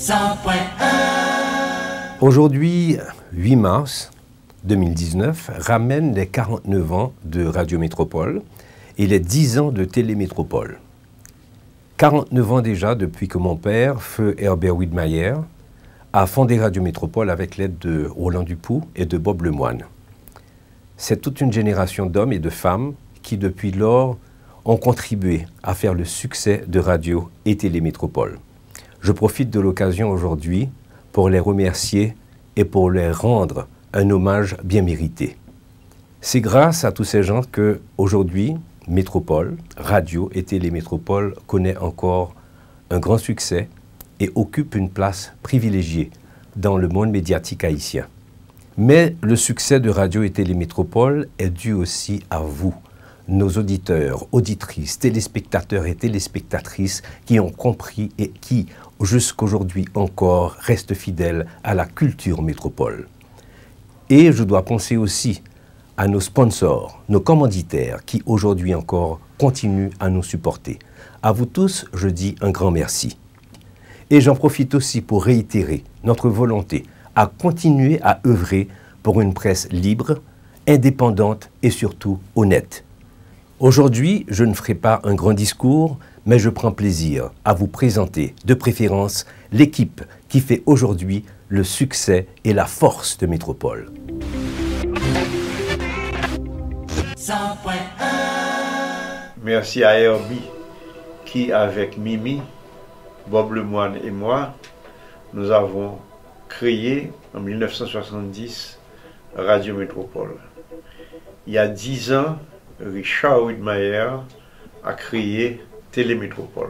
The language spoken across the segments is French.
Aujourd'hui, 8 mars 2019, ramène les 49 ans de Radio Métropole et les 10 ans de Télémétropole. 49 ans déjà depuis que mon père, feu Herbert Widmayer, a fondé Radio Métropole avec l'aide de Roland Dupoux et de Bob Lemoine. C'est toute une génération d'hommes et de femmes qui, depuis lors, ont contribué à faire le succès de Radio et Télémétropole. Je profite de l'occasion aujourd'hui pour les remercier et pour leur rendre un hommage bien mérité. C'est grâce à tous ces gens que, aujourd'hui, Métropole, Radio et Télémétropole connaît encore un grand succès et occupe une place privilégiée dans le monde médiatique haïtien. Mais le succès de Radio et Télémétropole est dû aussi à vous, nos auditeurs, auditrices, téléspectateurs et téléspectatrices qui ont compris et qui, jusqu'aujourd'hui encore, restent fidèles à la culture métropole. Et je dois penser aussi à nos sponsors, nos commanditaires qui aujourd'hui encore continuent à nous supporter. À vous tous, je dis un grand merci. Et j'en profite aussi pour réitérer notre volonté à continuer à œuvrer pour une presse libre, indépendante et surtout honnête. Aujourd'hui, je ne ferai pas un grand discours, mais je prends plaisir à vous présenter, de préférence, l'équipe qui fait aujourd'hui le succès et la force de Métropole. 100.1. Merci à Herbie qui, avec Mimi, Bob Lemoine et moi, nous avons créé en 1970 Radio Métropole. Il y a 10 ans, Richard Widmayer a créé Télémétropole.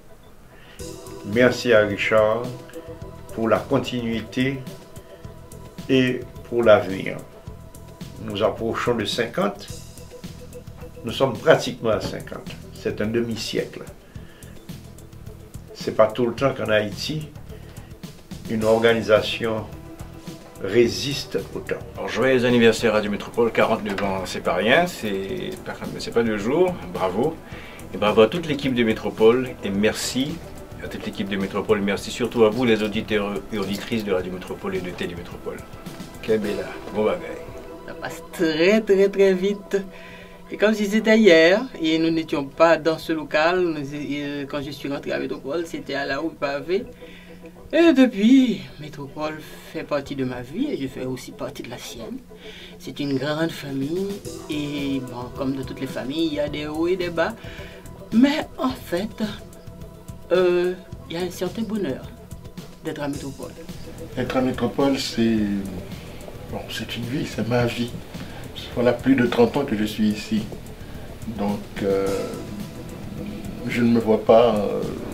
Merci à Richard pour la continuité et pour l'avenir. Nous approchons de 50. Nous sommes pratiquement à 50. C'est un demi-siècle. C'est pas tout le temps qu'en Haïti, une organisation résiste au temps. Alors, joyeux anniversaire Radio Métropole, 49 ans, c'est pas rien, c'est pas 2 jours, bravo. Et bravo à toute l'équipe de Métropole et merci à toute l'équipe de Métropole, merci surtout à vous les auditeurs et auditrices de Radio Métropole et de Télémétropole. Quel bella, bon bagaille. Ça passe très vite. Et comme si c'était hier, et nous n'étions pas dans ce local, quand je suis rentré à Métropole, c'était à la rue Pavée. Et depuis, Métropole fait partie de ma vie et je fais aussi partie de la sienne. C'est une grande famille et bon, comme de toutes les familles, il y a des hauts et des bas. Mais en fait, il y a un certain bonheur d'être à Métropole. Être à Métropole, c'est une vie, c'est ma vie. Voilà plus de 30 ans que je suis ici. Donc, je ne me vois pas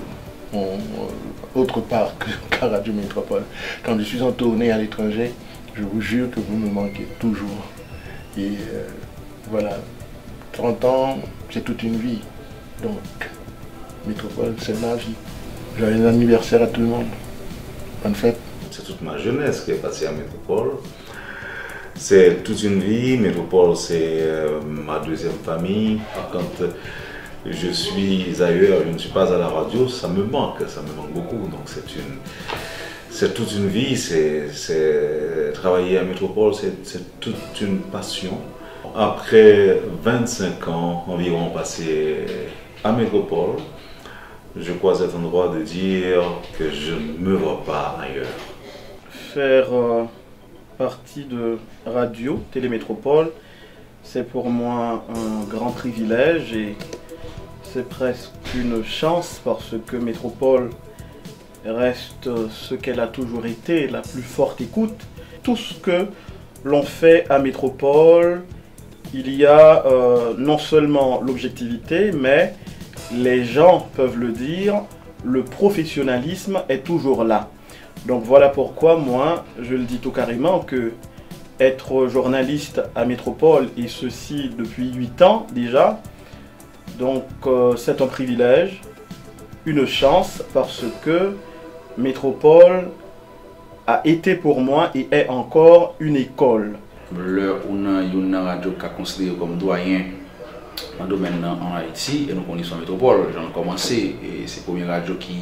autre part qu'à Radio Métropole. Quand je suis en tournée à l'étranger, je vous jure que vous me manquez toujours. Et voilà, 30 ans, c'est toute une vie. Donc, Métropole, c'est ma vie. Joyeux anniversaire à tout le monde. Bonne fête. C'est toute ma jeunesse qui est passée à Métropole. C'est toute une vie. Métropole, c'est ma deuxième famille. Quand je suis ailleurs, je ne suis pas à la radio, ça me manque beaucoup. Donc c'est toute une vie. Travailler à Métropole, c'est toute une passion. Après 25 ans environ passés à Métropole, je crois être en droit de dire que je ne me vois pas ailleurs. Faire partie de Radio Télémétropole, c'est pour moi un grand privilège et c'est presque une chance parce que Métropole reste ce qu'elle a toujours été, la plus forte écoute. Tout ce que l'on fait à Métropole, il y a non seulement l'objectivité, mais les gens peuvent le dire, le professionnalisme est toujours là. Donc voilà pourquoi moi, je le dis tout carrément que être journaliste à Métropole, et ceci depuis 8 ans déjà, donc c'est un privilège, une chance parce que Métropole a été pour moi et est encore une école. L'heure où on a une radio qui a considéré comme doyen dans le domaine en Haïti et nous connaissons Métropole, j'en ai commencé et c'est la première radio qui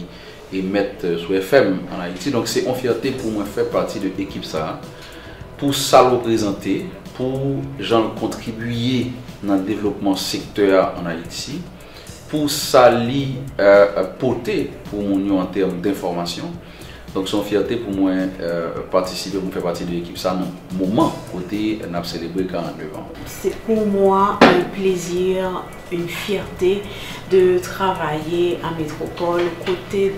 émettre sur FM en Haïti. Donc c'est une fierté pour moi de faire partie de l'équipe ça, pour ça le représenter, pour gens contribuer dans le développement secteur en Haïti, pour ça li porter pour mon en termes d'information. Donc c'est une fierté pour moi participer, pour faire partie de l'équipe ça, dans le moment côté n'a célébré 49 ans. C'est pour moi un plaisir, une fierté de travailler à Métropole aux côtés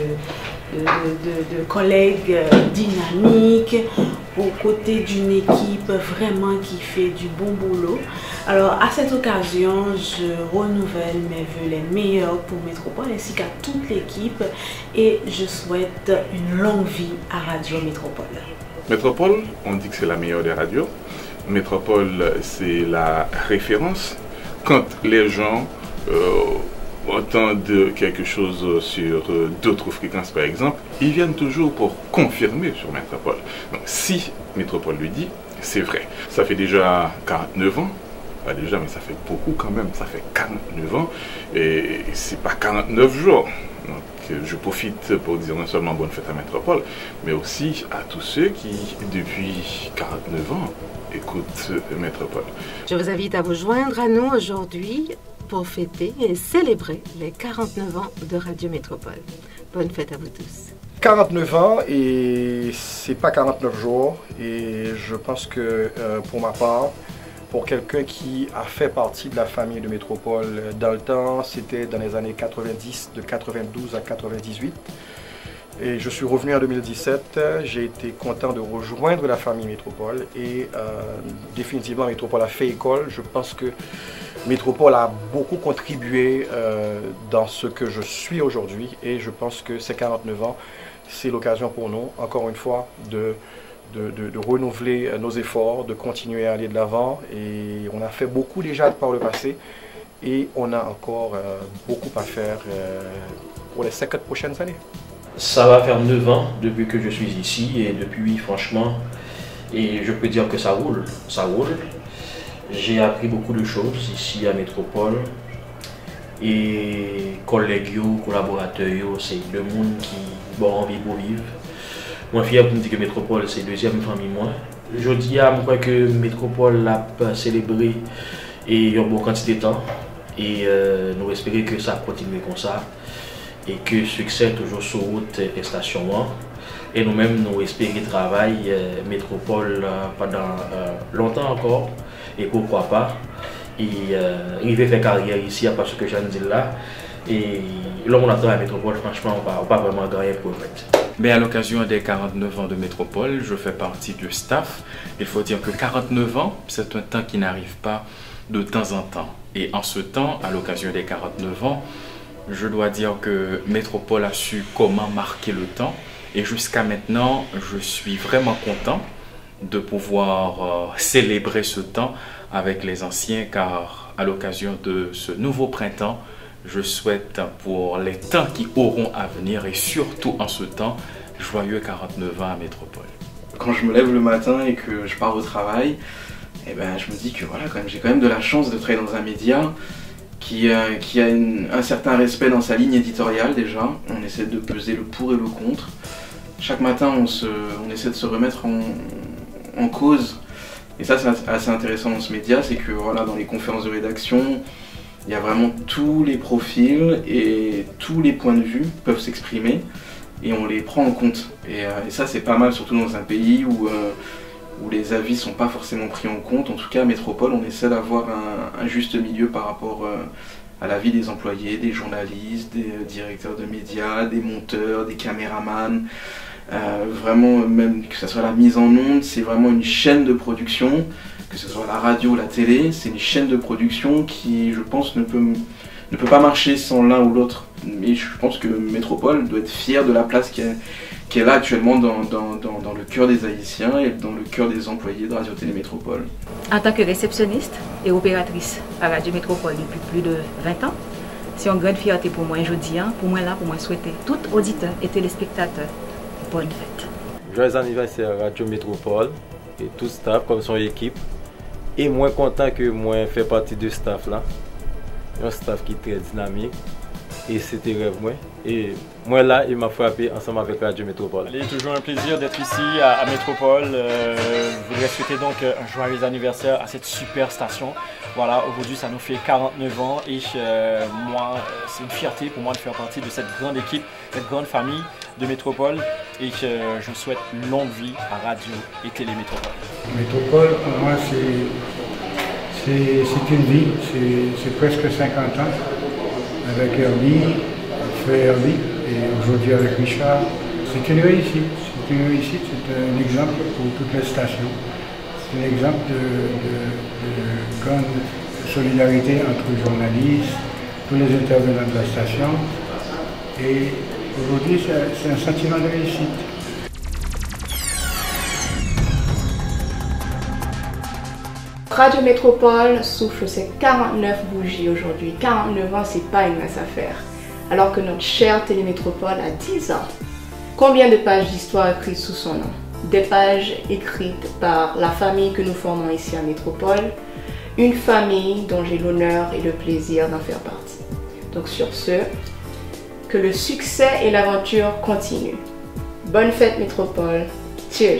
de collègues dynamiques, aux côtés d'une équipe vraiment qui fait du bon boulot. Alors à cette occasion, je renouvelle mes vœux les meilleurs pour Métropole ainsi qu'à toute l'équipe et je souhaite une longue vie à Radio Métropole. Métropole, on dit que c'est la meilleure des radios. Métropole, c'est la référence. Quand les gens entendent quelque chose sur d'autres fréquences par exemple, ils viennent toujours pour confirmer sur Métropole. Donc si Métropole lui dit, c'est vrai. Ça fait déjà 49 ans, pas déjà mais ça fait beaucoup quand même, ça fait 49 ans et c'est pas 49 jours. Donc je profite pour dire non seulement bonne fête à Métropole, mais aussi à tous ceux qui depuis 49 ans écoutent Métropole. Je vous invite à vous joindre à nous aujourd'hui pour fêter et célébrer les 49 ans de Radio Métropole. Bonne fête à vous tous. 49 ans et c'est pas 49 jours et je pense que pour ma part, pour quelqu'un qui a fait partie de la famille de Métropole dans le temps, c'était dans les années 90, de 92 à 98. Et je suis revenu en 2017, j'ai été content de rejoindre la famille Métropole et définitivement Métropole a fait école. Je pense que Métropole a beaucoup contribué dans ce que je suis aujourd'hui et je pense que ces 49 ans, c'est l'occasion pour nous, encore une fois, de renouveler nos efforts, de continuer à aller de l'avant et on a fait beaucoup déjà par le passé et on a encore beaucoup à faire pour les 50 prochaines années. Ça va faire 9 ans depuis que je suis ici et depuis franchement, et je peux dire que ça roule, ça roule. J'ai appris beaucoup de choses ici à Métropole et collègues, collaborateurs, c'est le monde qui a envie pour vivre. Moi, fier pour me dire que Métropole c'est deuxième famille moi. Je dis à moi que Métropole a célébré et une bonne quantité de temps et nous espérons que ça continue comme ça. Et que le succès est toujours sur route et station. Et nous-mêmes, nous espérons travailler Métropole pendant longtemps encore. Et pourquoi pas. Et il veut faire carrière ici, à part ce que j'en dis là. Et là, on attend à Métropole, franchement, on n'a pas vraiment gagné pour le fait. Mais à l'occasion des 49 ans de Métropole, je fais partie du staff. Il faut dire que 49 ans, c'est un temps qui n'arrive pas de temps en temps. Et en ce temps, à l'occasion des 49 ans, je dois dire que Métropole a su comment marquer le temps et jusqu'à maintenant, je suis vraiment content de pouvoir célébrer ce temps avec les anciens car à l'occasion de ce nouveau printemps, je souhaite pour les temps qui auront à venir et surtout en ce temps, joyeux 49 ans à Métropole. Quand je me lève le matin et que je pars au travail, eh ben, je me dis que voilà, j'ai quand même de la chance de travailler dans un média qui a un certain respect dans sa ligne éditoriale déjà. On essaie de peser le pour et le contre. Chaque matin, on essaie de se remettre en cause. Et ça, c'est assez intéressant dans ce média, c'est que voilà, dans les conférences de rédaction, il y a vraiment tous les profils et tous les points de vue peuvent s'exprimer et on les prend en compte. Et ça, c'est pas mal, surtout dans un pays où les avis ne sont pas forcément pris en compte. En tout cas, à Métropole, on essaie d'avoir un juste milieu par rapport à la vie des employés, des journalistes, des directeurs de médias, des monteurs, des caméramans. Vraiment, même que ce soit la mise en onde, c'est vraiment une chaîne de production, que ce soit la radio, la télé, c'est une chaîne de production qui, je pense, ne peut pas marcher sans l'un ou l'autre. Mais je pense que Métropole doit être fière de la place qui est là actuellement dans le cœur des Haïtiens et dans le cœur des employés de Radio-Télé Métropole. En tant que réceptionniste et opératrice à Radio Métropole depuis plus de 20 ans, c'est une grande fierté pour moi aujourd'hui, pour moi souhaiter tout auditeur et téléspectateur bonne fête. Joyeux anniversaire à Radio Métropole et tout staff comme son équipe. Et moi content que moi fait partie du staff là. Un staff qui est très dynamique, et c'était rêve moi. Et moi là, il m'a frappé ensemble avec Radio Métropole. Il est toujours un plaisir d'être ici à Métropole. Je voudrais souhaiter donc un joyeux anniversaire à cette super station. Voilà, aujourd'hui ça nous fait 49 ans et moi, c'est une fierté pour moi de faire partie de cette grande équipe, cette grande famille de Métropole et je souhaite une longue vie à Radio et Télé Métropole. Métropole, pour moi, c'est une vie, c'est presque 50 ans avec Herbie, frère Herbie, et aujourd'hui avec Richard. C'est une réussite, c'est un exemple pour toutes les stations. C'est un exemple de grande solidarité entre journalistes, tous les intervenants de la station. Et aujourd'hui, c'est un sentiment de réussite. Radio Métropole souffle ses 49 bougies aujourd'hui. 49 ans, c'est pas une mince affaire. Alors que notre chère Télémétropole a 10 ans. Combien de pages d'histoire écrites sous son nom? Des pages écrites par la famille que nous formons ici à Métropole. Une famille dont j'ai l'honneur et le plaisir d'en faire partie. Donc sur ce, que le succès et l'aventure continuent. Bonne fête Métropole. Cheers!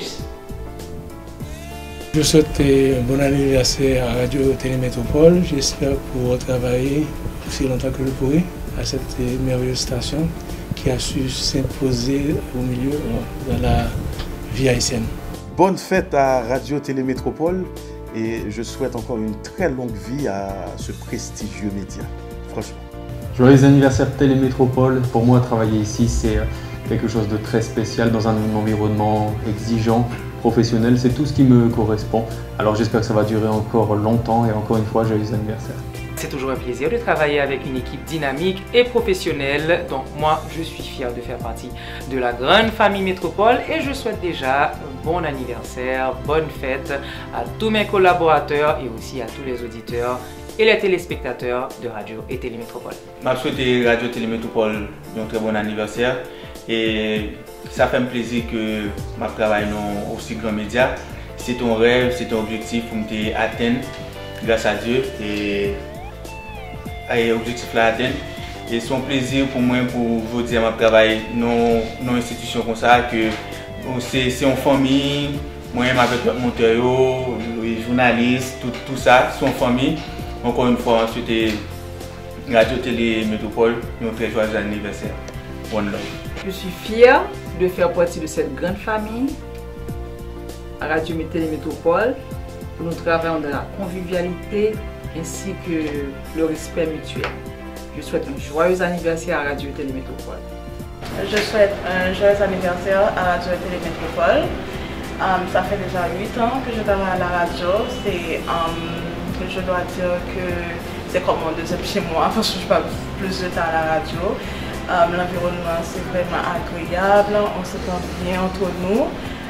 Je souhaite un bon anniversaire à Radio Télé Métropole. J'espère pouvoir travailler aussi longtemps que je pourrai à cette merveilleuse station qui a su s'imposer au milieu de la vie haïtienne. Bonne fête à Radio Télé Métropole et je souhaite encore une très longue vie à ce prestigieux média, franchement. Joyeux anniversaire Télé Métropole. Pour moi, travailler ici, c'est quelque chose de très spécial dans un environnement exigeant, professionnel, c'est tout ce qui me correspond. Alors j'espère que ça va durer encore longtemps et encore une fois, joyeux anniversaire. C'est toujours un plaisir de travailler avec une équipe dynamique et professionnelle. Donc moi, je suis fier de faire partie de la grande famille Métropole et je souhaite déjà un bon anniversaire, bonne fête à tous mes collaborateurs et aussi à tous les auditeurs et les téléspectateurs de Radio et Télé Métropole. Je souhaite Radio Télé Métropole un très bon anniversaire et ça fait un plaisir que je travaille dans aussi grand média. C'est ton rêve, c'est ton objectif pour me atteindre grâce à Dieu et l'objectif là atteindre. Et c'est un plaisir pour moi pour vous dire que je travaille dans une institution comme ça, que c'est une famille, moi-même avec le monteur, les journalistes, tout ça, c'est une famille. Encore une fois, je souhaite Radio Télé Métropole un très joyeux anniversaire. One love. Je suis fière de faire partie de cette grande famille à Radio Télé Métropole où nous travaillons dans la convivialité ainsi que le respect mutuel. Je souhaite un joyeux anniversaire à Radio Télé Métropole. Je souhaite un joyeux anniversaire à Radio Télé Métropole. Ça fait déjà 8 ans que je travaille à la radio. Je dois dire que c'est comme mon deuxième chez moi parce que je passe plus de temps à la radio. L'environnement c'est vraiment agréable, on se sent bien entre nous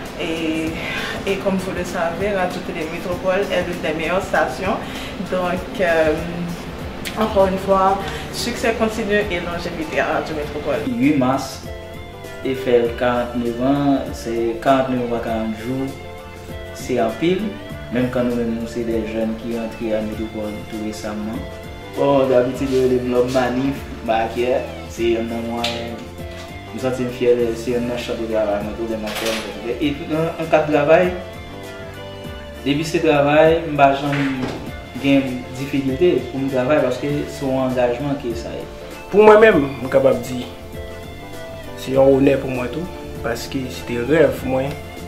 et comme vous le savez, Radio Télé Métropole est l'une des meilleures stations. Donc encore une fois, succès continu et longévité à Radio Métropole. 8 mars et faire 49 ans, c'est 49 ans 40 jours, c'est en pile, même quand nous c'est des jeunes qui rentrent à Métropole tout récemment. Bon, d'habitude les blocs manif, c'est un moyen, nous sommes fiers, c'est un champ de travail, et en cas de travail, depuis ce travail, j'ai une difficulté pour mon travail parce que c'est un engagement qui est ça. Pour moi-même, je suis capable de dire, c'est un honneur pour moi tout, parce que c'était un rêve, moi,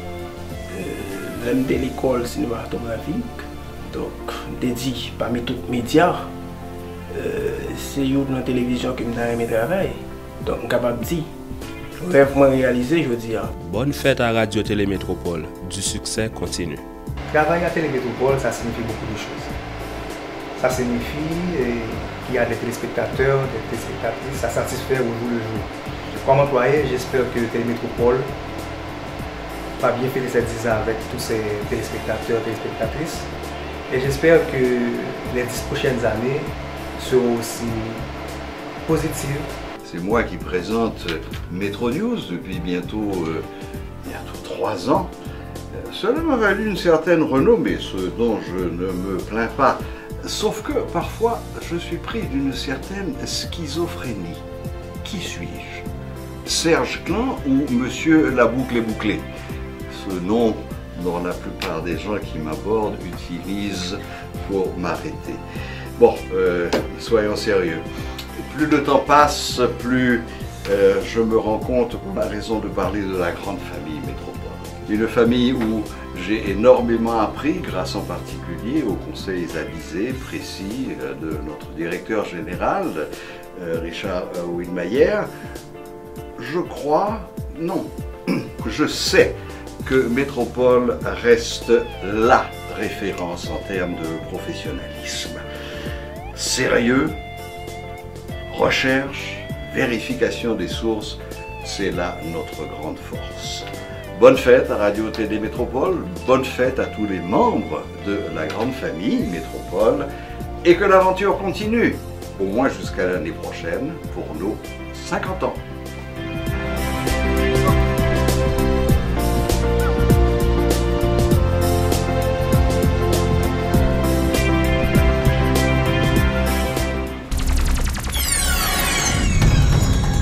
de l'école cinématographique, donc dédié parmi tous les médias. C'est une télévision qui me donne mes travail. Donc, je suis capable de dire, le rêve moi réalisé, je dis. Bonne fête à Radio Télé Métropole. Du succès continue. Travailler à Télé Métropole, ça signifie beaucoup de choses. Ça signifie qu'il y a des téléspectateurs, des téléspectatrices, ça satisfait au jour le jour. Comme employé, j'espère que Télé Métropole va bien fêter ses 10 ans avec tous ces téléspectateurs, téléspectatrices. Et j'espère que les 10 prochaines années seront aussi positives. C'est moi qui présente Métro News depuis bientôt 3 ans. Cela m'a valu une certaine renommée, ce dont je ne me plains pas. Sauf que parfois, je suis pris d'une certaine schizophrénie. Qui suis-je? Serge Klein ou Monsieur La Boucle est bouclée? Ce nom dont la plupart des gens qui m'abordent utilisent pour m'arrêter. Bon, soyons sérieux. Plus le temps passe, plus je me rends compte qu'on a raison de parler de la grande famille Métropole. Une famille où j'ai énormément appris, grâce en particulier aux conseils avisés, précis de notre directeur général, Richard Winmayer. Je crois, non, je sais que Métropole reste la référence en termes de professionnalisme. Sérieux, recherche, vérification des sources, c'est là notre grande force. Bonne fête à Radio-Télé Métropole, bonne fête à tous les membres de la grande famille Métropole et que l'aventure continue, au moins jusqu'à l'année prochaine pour nos 50 ans.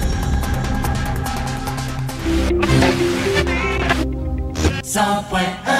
.1